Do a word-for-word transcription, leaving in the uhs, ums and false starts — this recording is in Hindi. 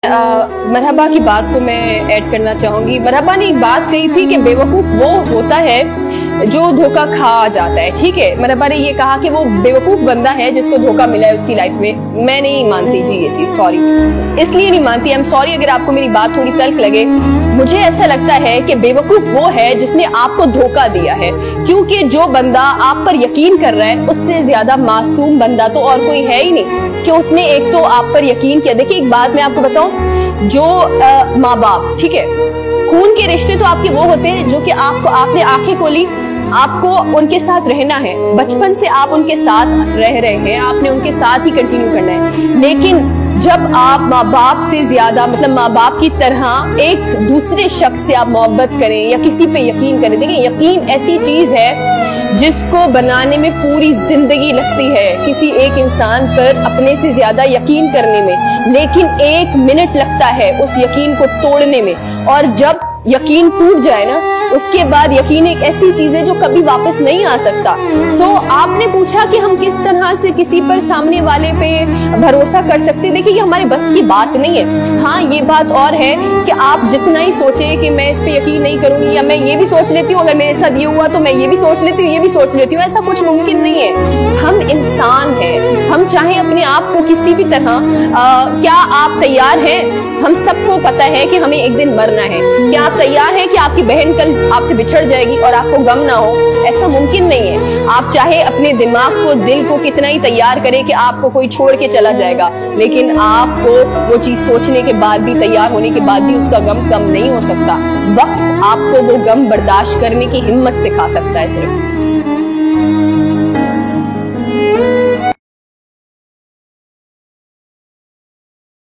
मरहबा की बात को मैं ऐड करना चाहूंगी। मरहबा ने एक बात कही थी कि बेवकूफ वो होता है जो धोखा खा जाता है। ठीक है, मरहबा ने ये कहा कि वो बेवकूफ बंदा है जिसको धोखा मिला है उसकी लाइफ में। मैं नहीं मानती जी ये चीज, सॉरी, इसलिए नहीं मानती। आई एम सॉरी अगर आपको मेरी बात थोड़ी तल्ख लगे। मुझे ऐसा लगता है कि बेवकूफ वो है जिसने आपको धोखा दिया है, क्योंकि जो बंदा आप पर यकीन कर रहा है उससे ज्यादा मासूम बंदा तो और कोई है ही नहीं कि उसने एक तो आप पर यकीन किया। देखिए एक बात मैं आपको बताऊं, जो माँ बाप, ठीक है, खून के रिश्ते तो आपके वो होते हैं जो कि आपको, आपने आंखें खोली, आपको उनके साथ रहना है, बचपन से आप उनके साथ रह रहे हैं, आपने उनके साथ ही कंटिन्यू करना है। लेकिन जब आप माँ बाप से ज्यादा, मतलब माँ बाप की तरह एक दूसरे शख्स से आप मोहब्बत करें या किसी पे यकीन करें, देखिए यकीन ऐसी चीज है जिसको बनाने में पूरी जिंदगी लगती है, किसी एक इंसान पर अपने से ज्यादा यकीन करने में, लेकिन एक मिनट लगता है उस यकीन को तोड़ने में। और जब यकीन टूट जाए ना, उसके बाद यकीन एक ऐसी चीज है जो कभी वापस नहीं आ सकता। सो so, आपने पूछा कि हम किस तरह से किसी पर, सामने वाले पे भरोसा कर सकते। देखिए ये हमारे बस की बात नहीं है। हाँ ये बात और है कि आप जितना ही सोचे कि मैं इस पे यकीन नहीं करूंगी, या मैं ये भी सोच लेती हूँ अगर मेरे साथ ये हुआ तो मैं ये भी सोच लेती हूँ, ये भी सोच लेती हूँ, ऐसा कुछ मुमकिन नहीं है। हम इंसान हैं, हम चाहे अपने आप को किसी भी तरह, आ, क्या आप तैयार हैं? हम सबको पता है कि हमें एक दिन मरना है। क्या आप तैयार हैं कि आपकी बहन कल आपसे बिछड़ जाएगी और आपको गम ना हो? ऐसा मुमकिन नहीं है। आप चाहे अपने दिमाग को, दिल को कितना ही तैयार करें कि आपको कोई छोड़ के चला जाएगा, लेकिन आपको वो चीज सोचने के बाद भी, तैयार होने के बाद भी उसका गम कम नहीं हो सकता। वक्त आपको वो गम बर्दाश्त करने की हिम्मत सिखा सकता है सिर्फ।